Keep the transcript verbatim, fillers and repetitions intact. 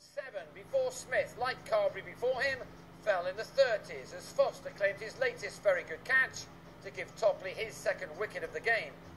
seven before Smith, like Carberry before him, fell in the thirties as Foster claimed his latest very good catch to give Topley his second wicket of the game.